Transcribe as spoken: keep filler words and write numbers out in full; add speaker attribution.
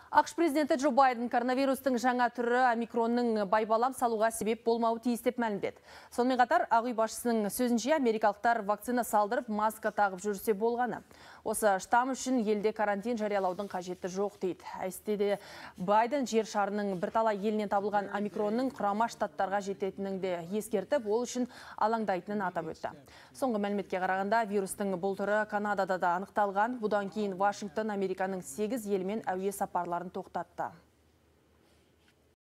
Speaker 1: ақш президенті Джо Байден коронавирустың жаңа түрі омикронның байбалам салуға себеп болмауы тиіс деп мәлімдеді. Сонымен қатар, Ақ үй басшысының сөзінше америкалықтар вакцина салдырып, маска тағып жүрсе болғаны. Осы штамм үшін елде карантин жариялаудың қажеті жоқ дейді. Әстеде Байден жер шарының бірталай елінен табылған омикронның құрама штаттарға жететінін де ескертіп, ол үшін алаңдайтынын атап өтті. Соңғы мәліметке қарағанда, вирустың бұл түрі Канадада да анықталған. Бұдан кейін Вашингтон Американың сегіз елмен әуе сапарларын тоқтатты.